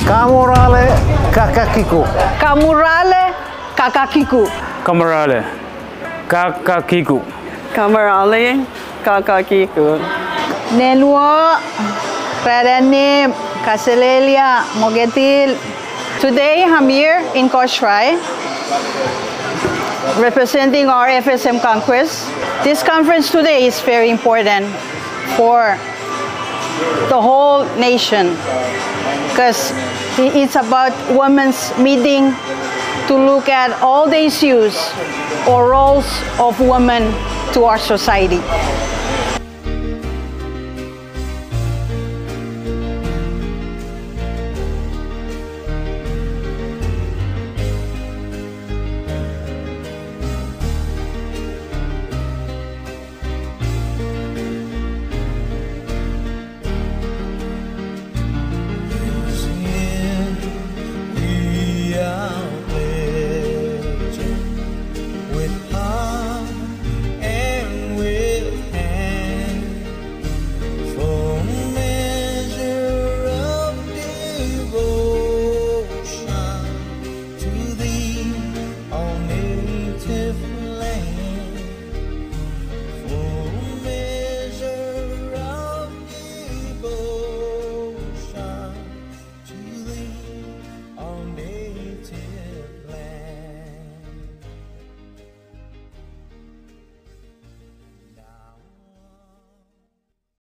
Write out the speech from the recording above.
Kamurale kakakiku. Kamurale kakakiku. Kamarale kakakiku. Kamarale kakakiku. Nenua Radane Kaselelia Mogetil. Today I'm here in Kosrae representing our FSM conquest. This conference today is very important for the whole nation because it's about women's meeting to look at all the issues or roles of women to our society.